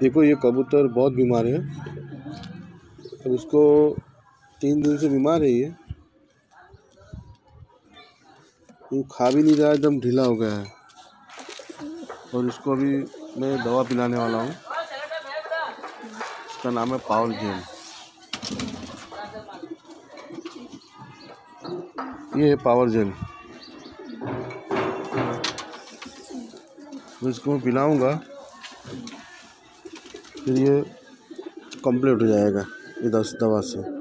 देखो ये कबूतर बहुत बीमार है। अब इसको 3 दिन से बीमार है ये खा भी नहीं रहा, एकदम ढीला हो गया है। और इसको अभी मैं दवा पिलाने वाला हूँ। इसका नाम है पावर जेल। ये है पावर जेल। तो इसको मैं पिलाऊंगा, फिर ये कंप्लीट हो जाएगा ये दवा से।